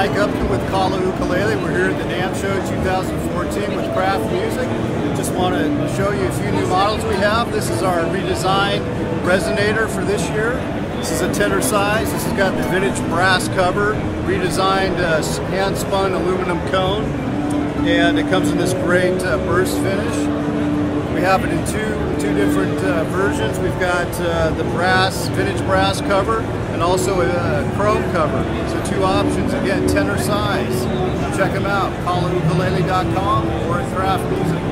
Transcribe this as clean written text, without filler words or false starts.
Mike Upton with Ukulele. We're here at the NAMM show 2014 with Kraft Music. Just want to show you a few new models we have. This is our redesigned Resonator for this year. This is a tenor size. This has got the vintage brass cover, redesigned hand-spun aluminum cone, and it comes in this great burst finish. We have it in two different versions. We've got the vintage brass cover and also a chrome cover. So two options, again, tenor size. Check them out, ukulele.com or at Kraft Music.